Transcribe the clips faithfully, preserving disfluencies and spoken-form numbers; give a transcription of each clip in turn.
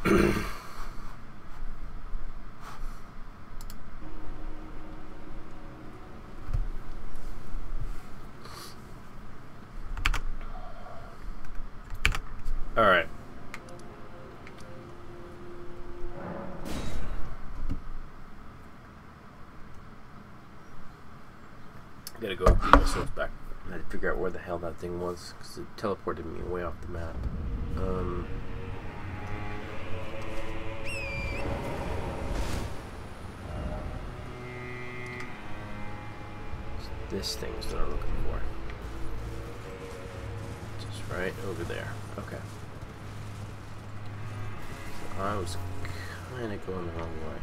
All right. I gotta go get myself back. I had to figure out where the hell that thing was because it teleported me way off the map. Um, this thing is what I'm looking for. Just right over there. Okay. So I was kind of going the wrong way.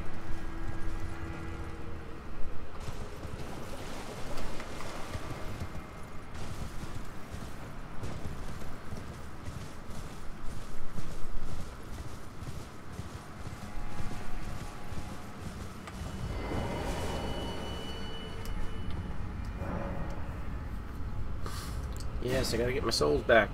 Yes, I gotta get my souls back.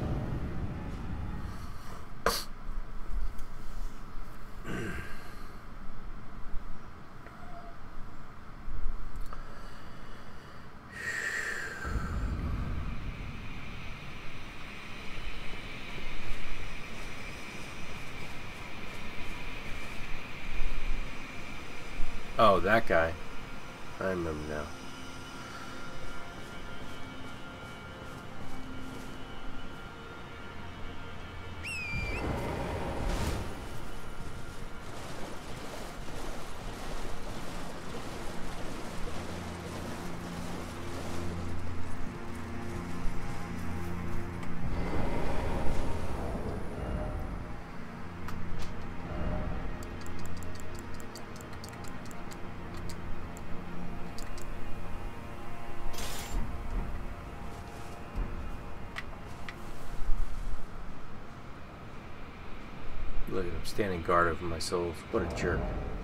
Oh, that guy. I remember now. Look at him standing guard over my souls. What a jerk.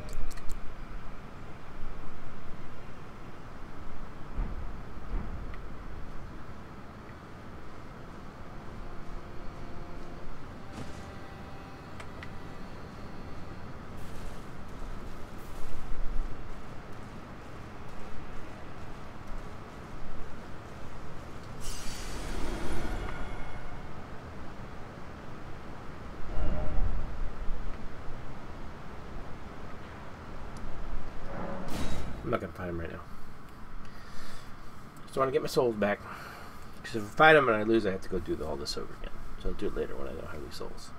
I'm not gonna fight him right now. Just want to get my souls back. Because if I fight him and I lose, I have to go do all this over again. So I'll do it later when I don't have any souls.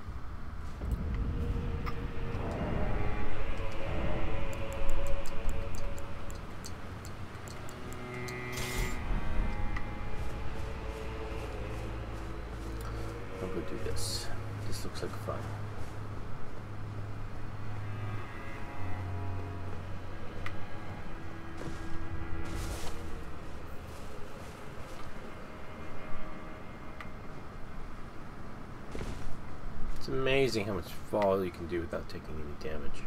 I'll go do this. This looks like fun. It's amazing how much fall you can do without taking any damage.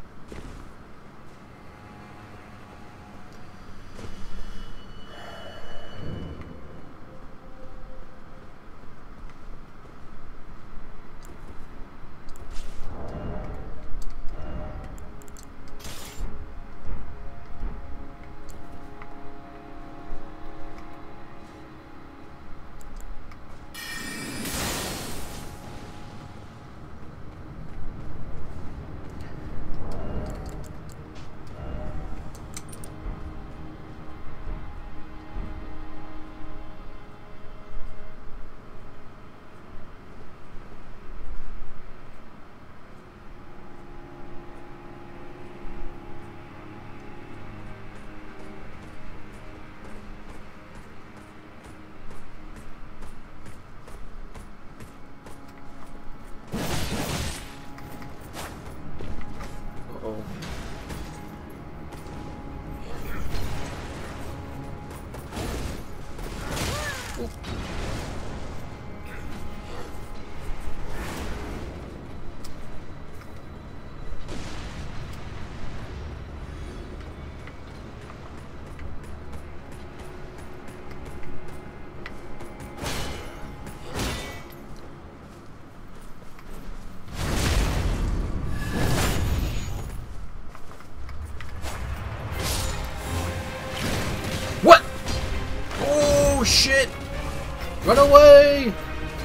Run away!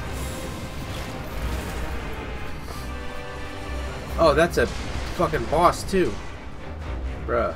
Oh, that's a fucking boss too. Bruh.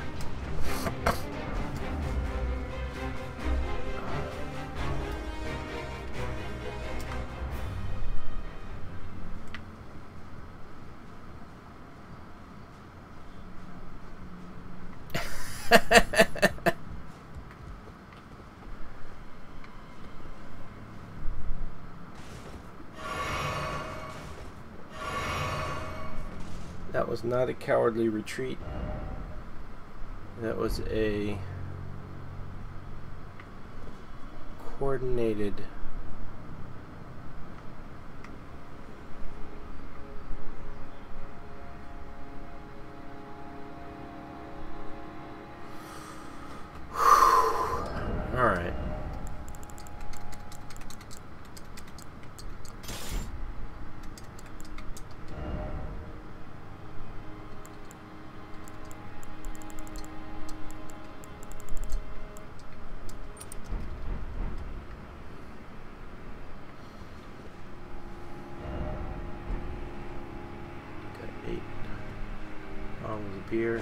That was not a cowardly retreat. That was a coordinated all right. Beer.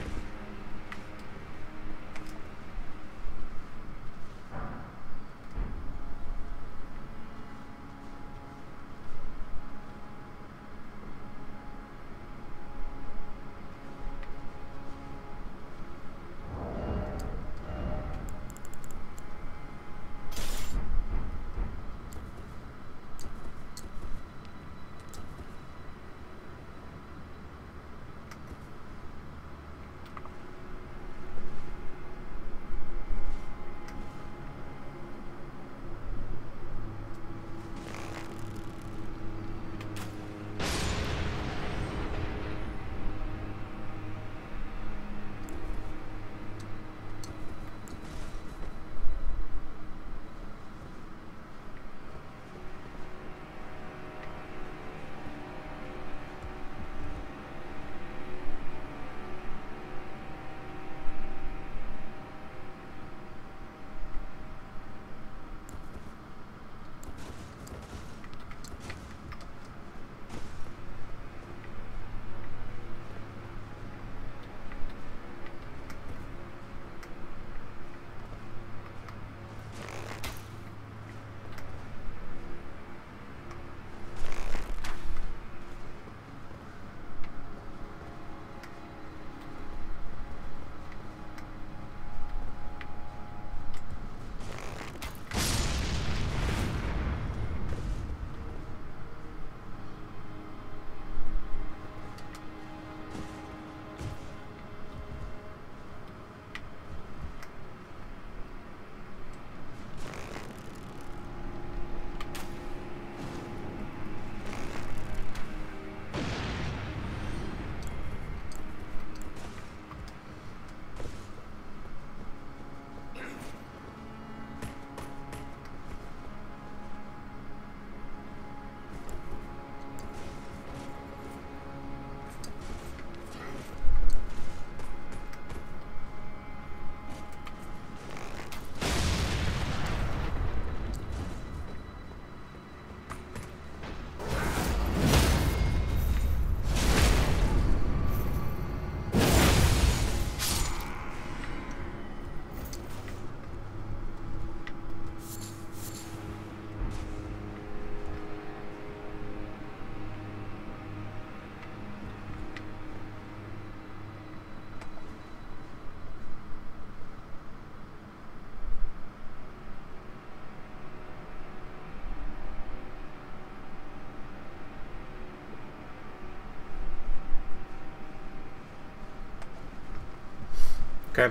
Okay.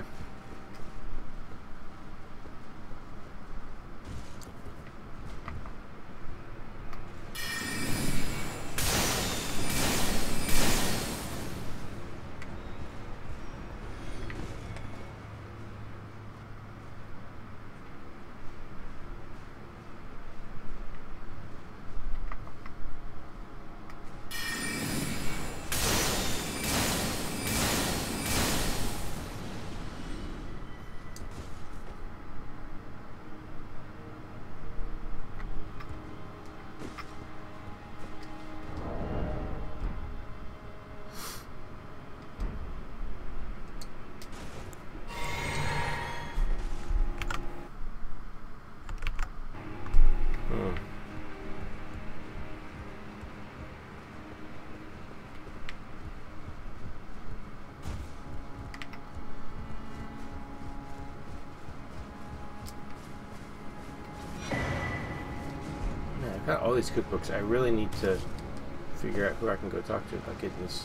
I've got all these cookbooks. I really need to figure out who I can go talk to about getting this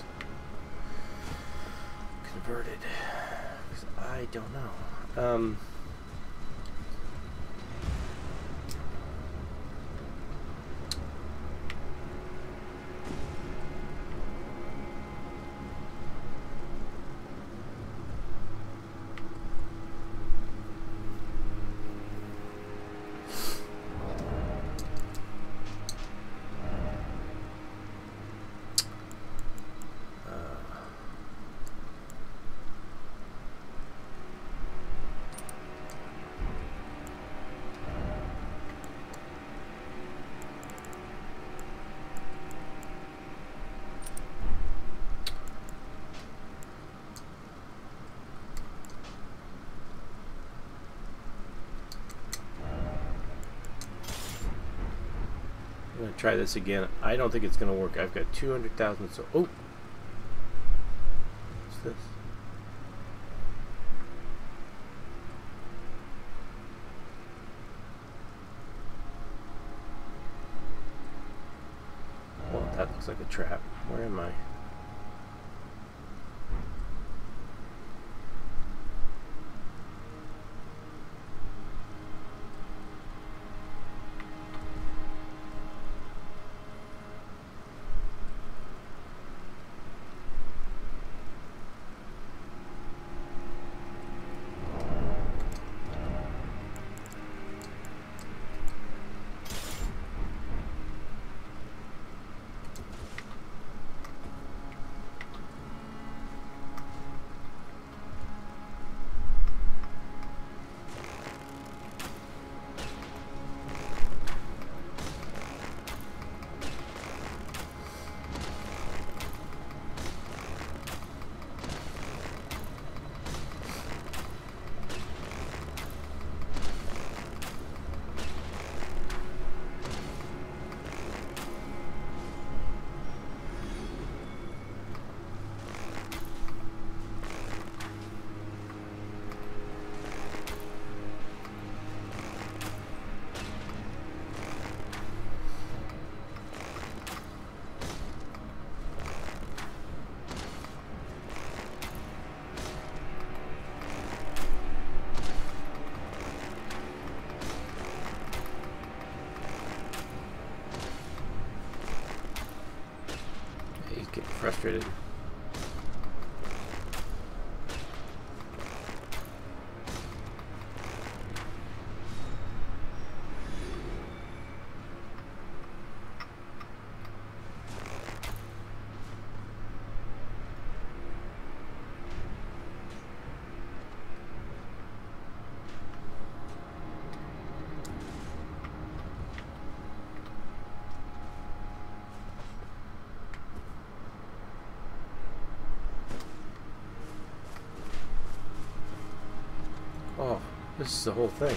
converted. Because I don't know. Um, I'm going to try this again. I don't think it's going to work. I've got two hundred thousand. So, oh. What's this? Well, that looks like a trap. Where am I? Frustrated. Oh, this is the whole thing.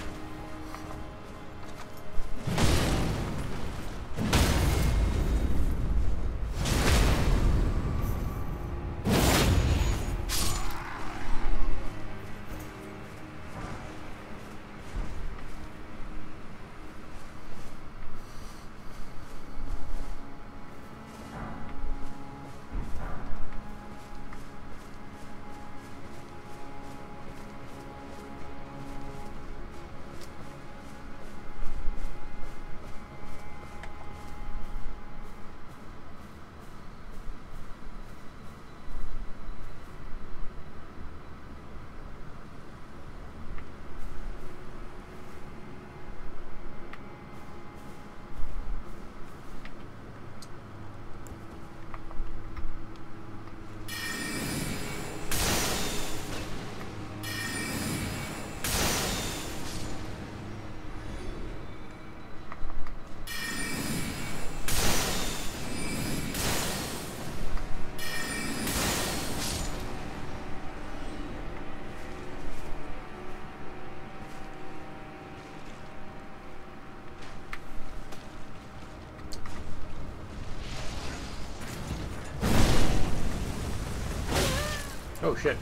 Oh shit.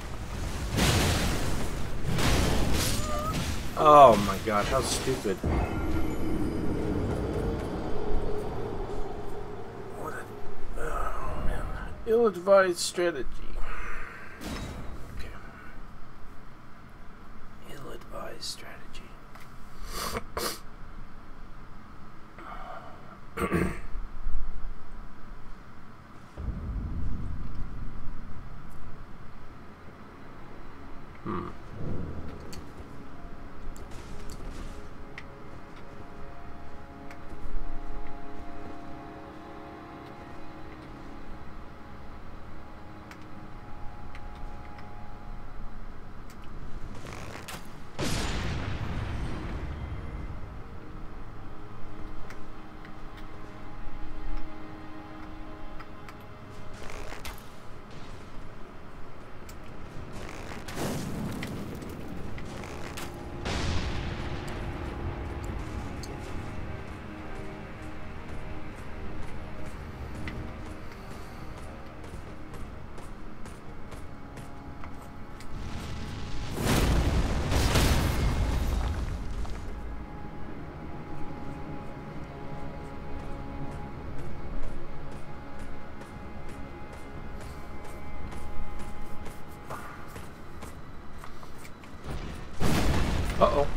Oh my god, how stupid. Ill-advised strategy. Okay. Ill-advised strategy. Hmm. Uh-oh.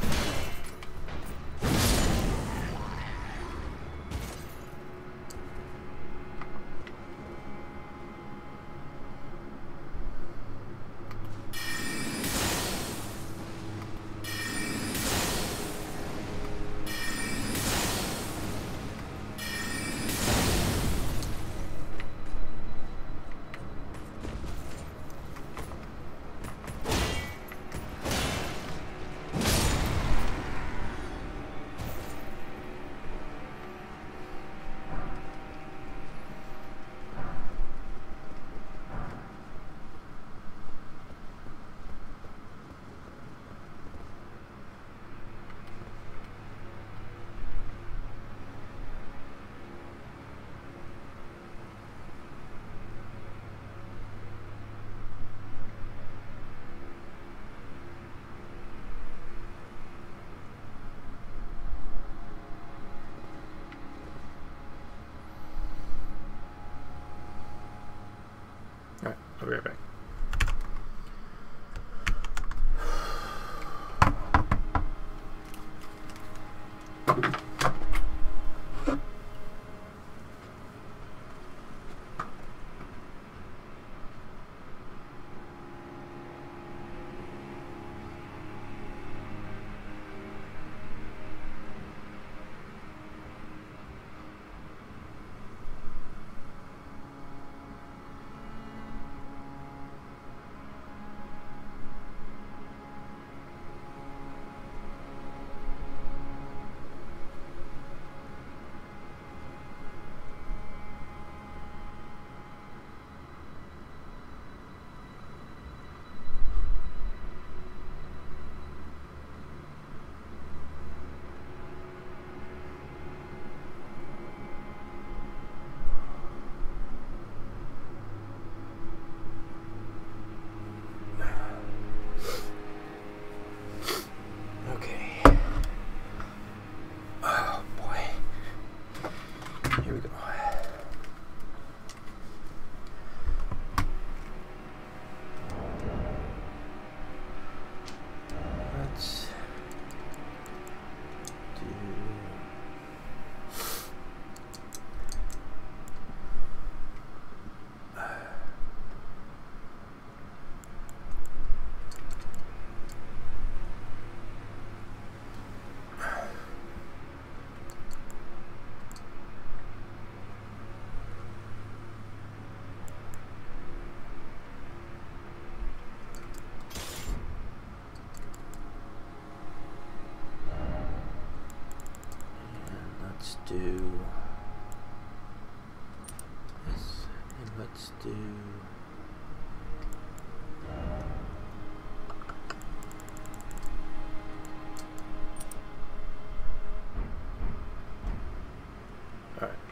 Alright, I'll be right back. Do this, and let's do all right.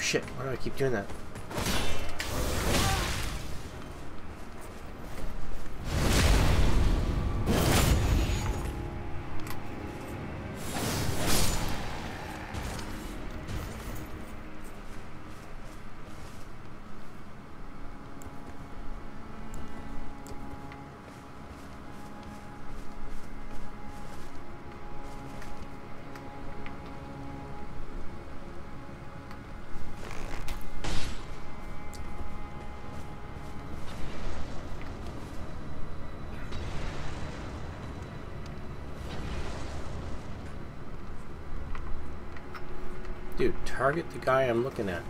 shit, why do I keep doing that? Dude, target the guy I'm looking at.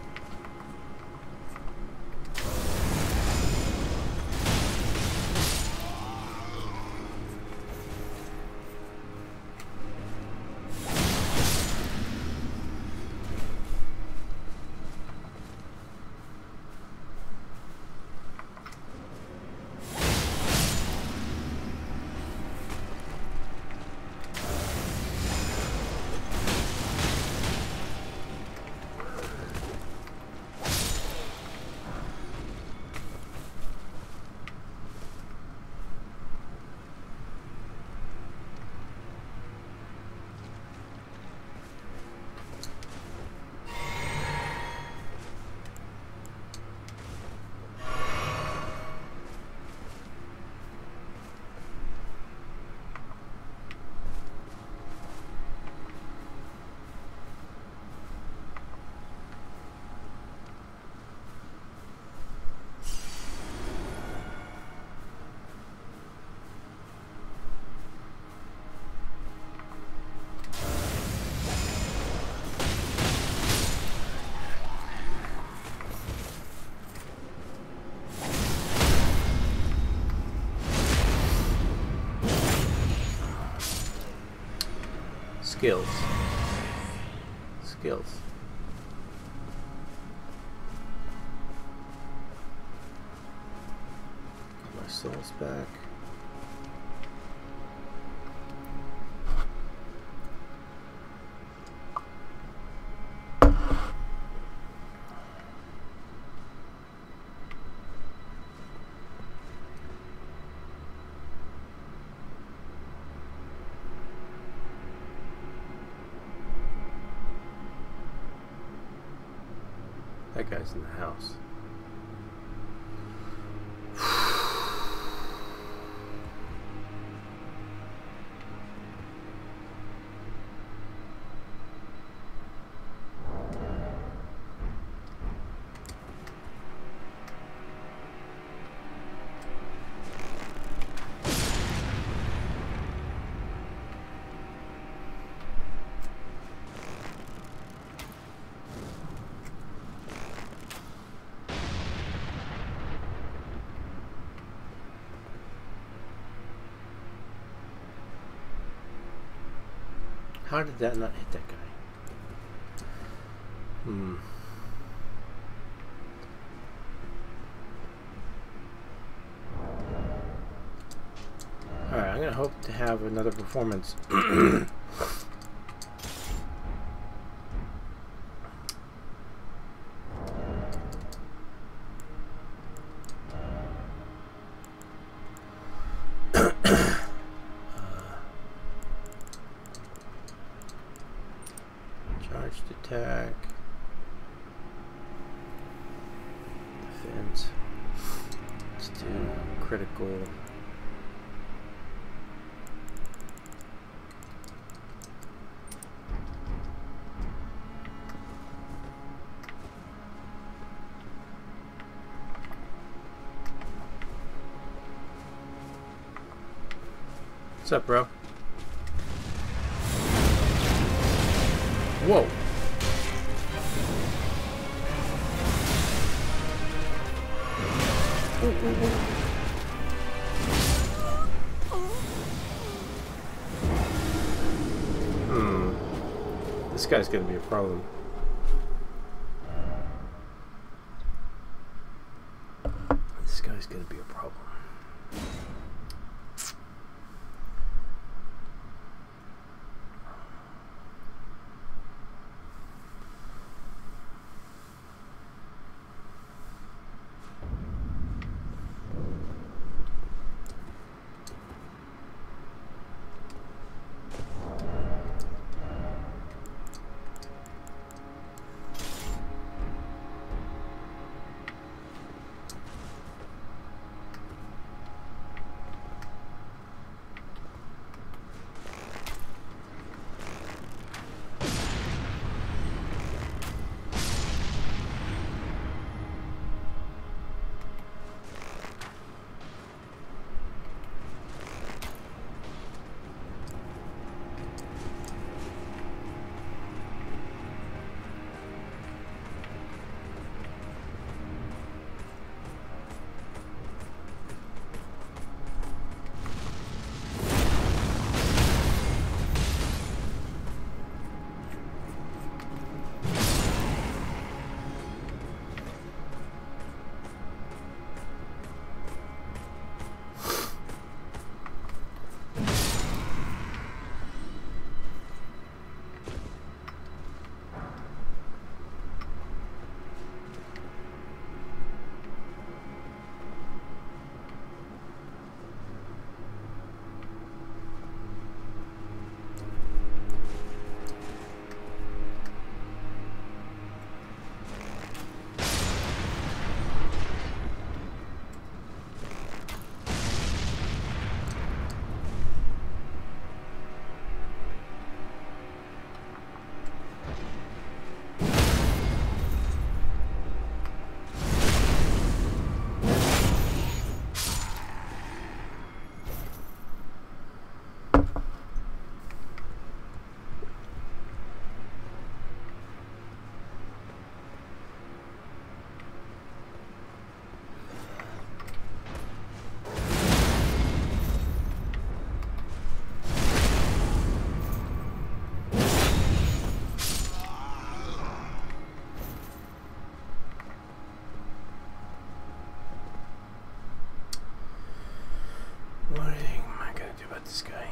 Skills. Skills. Get my souls back. That guy's in the house. How did that not hit that guy? Hmm. Alright, I'm gonna hope to have another performance. Charged attack. Defense. Let's do critical. What's up, bro? Whoa. Ooh, ooh, ooh. Hmm. This guy's gonna be a problem. This guy's gonna be a problem. What am I gonna do about this guy?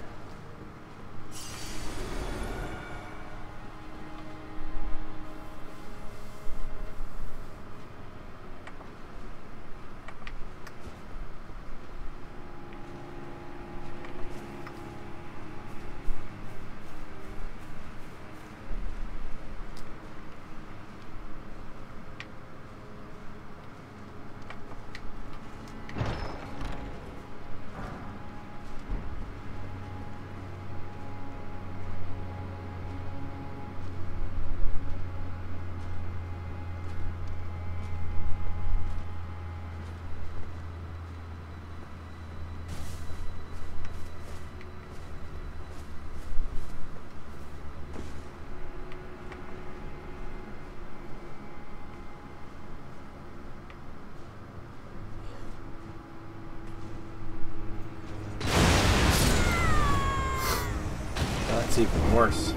That's even worse.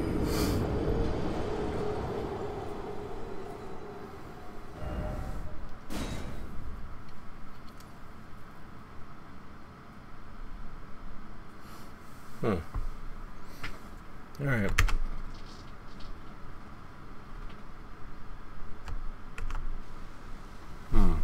Hmm. All right. Hmm.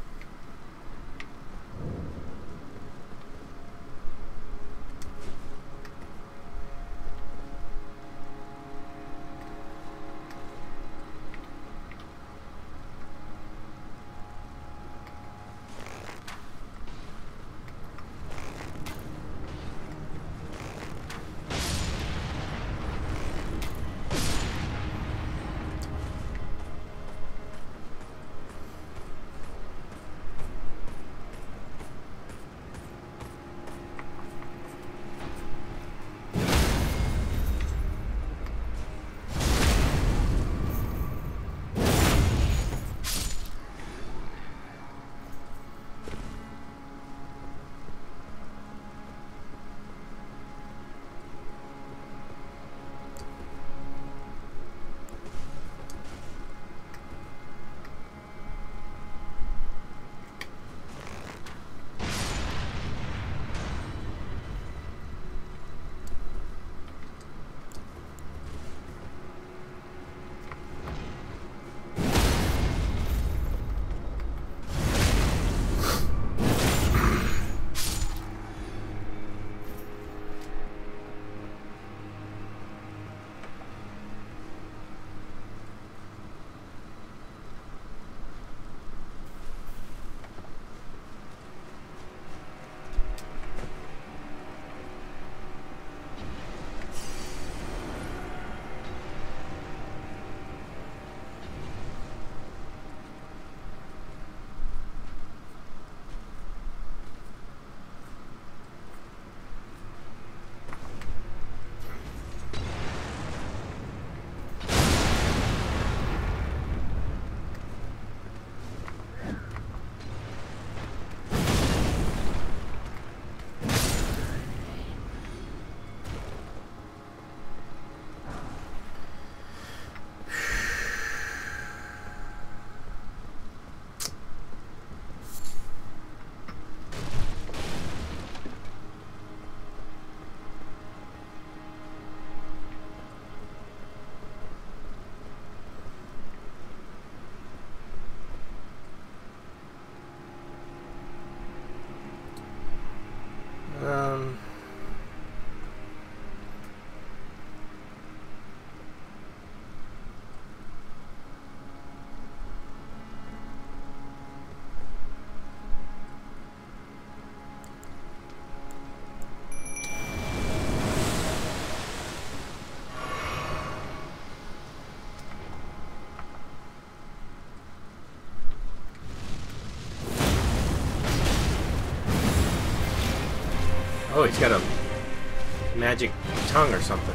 Um. Oh, he's got a magic tongue or something.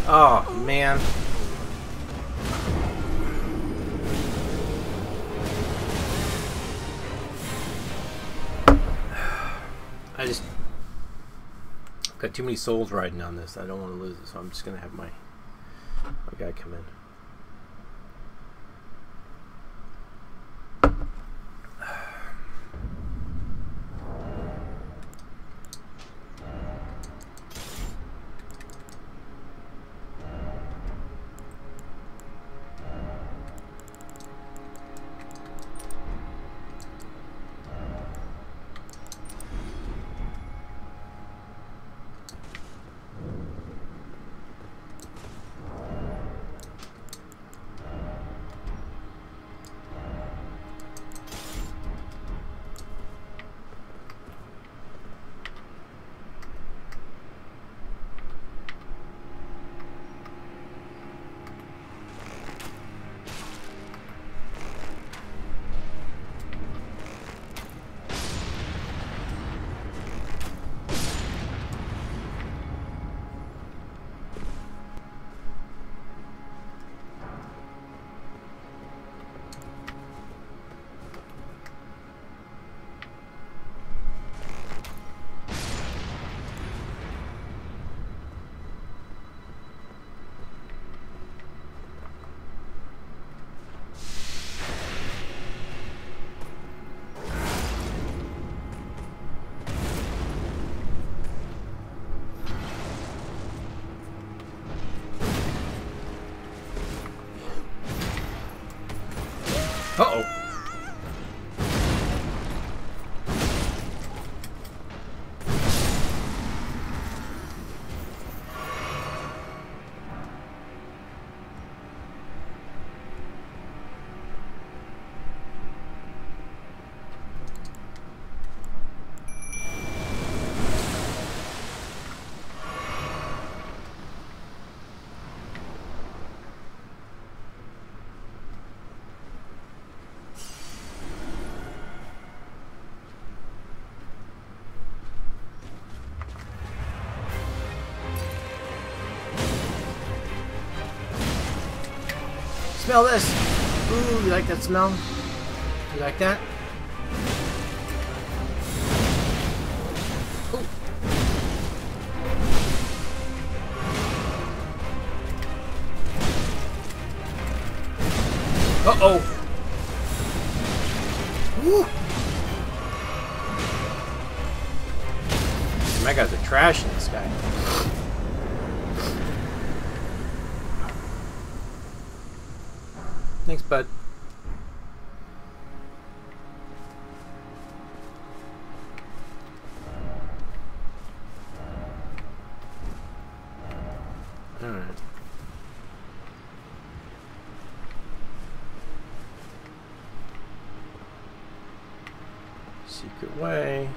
Oh, man. I just got too many souls riding on this. I don't want to lose it, so I'm just going to have my, my guy come in. Uh-oh. Smell this. Ooh, you like that smell? You like that? Ooh. Uh-oh. Woo. My guys are trash in this guy. Thanks, bud. All right. Secret way.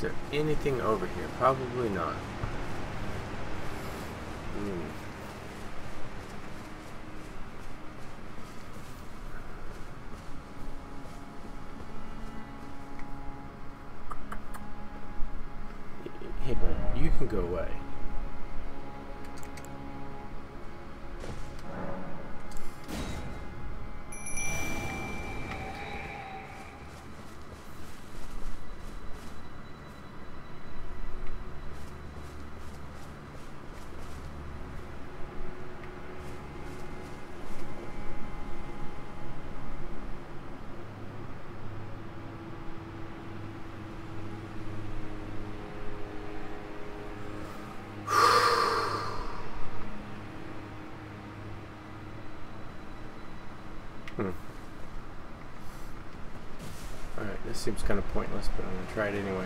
there anything over here? Probably not. Hmm. Hey, bud, you can go away. Hmm. Alright, this seems kind of pointless, but I'm going to try it anyway.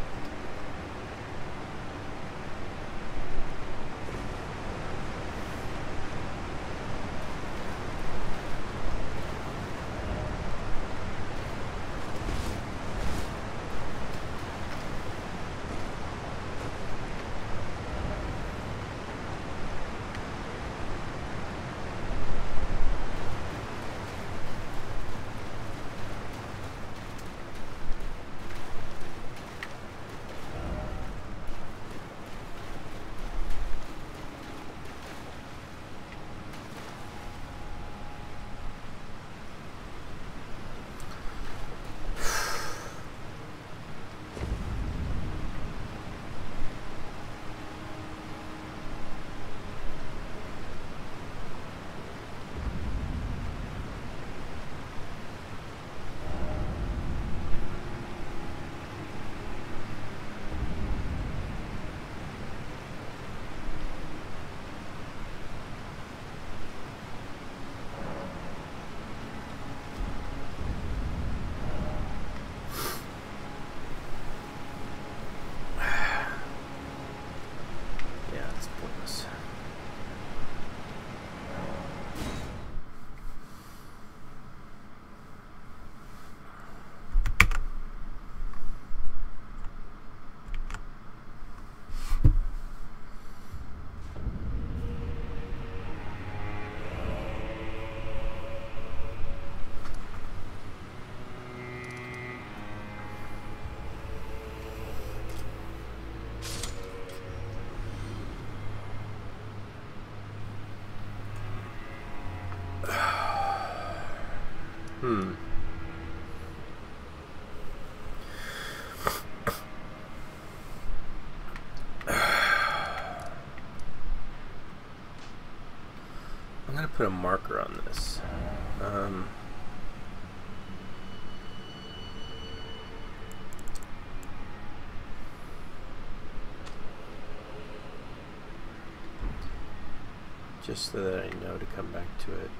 Hmm. I'm going to put a marker on this. Um, just so that I know to come back to it.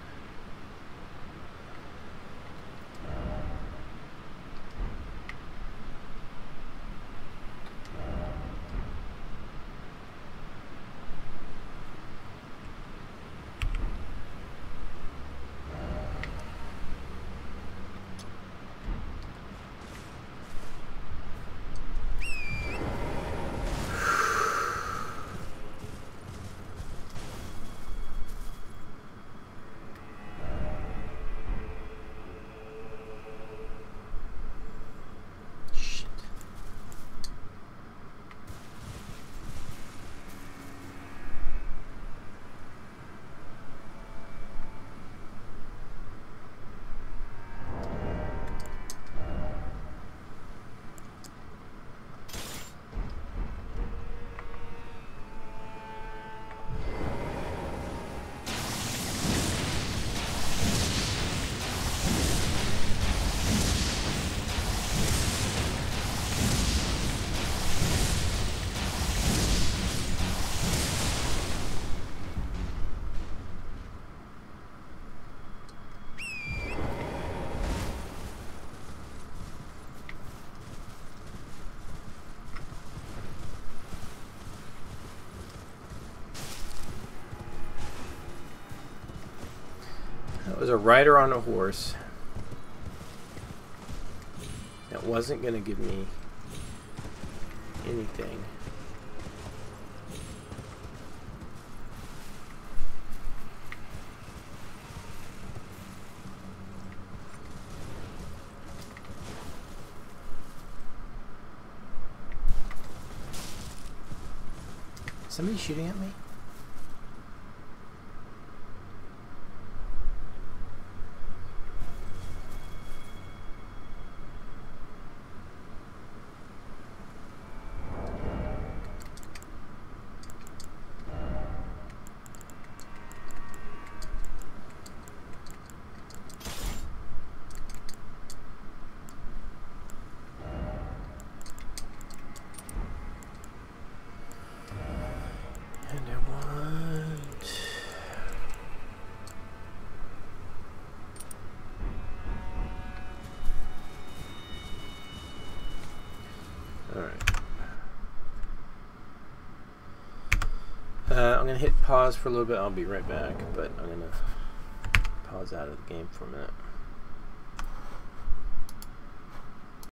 That was a rider on a horse. That wasn't going to give me anything. Somebody shooting at me? Uh, I'm going to hit pause for a little bit. I'll be right back, but I'm going to pause out of the game for a minute.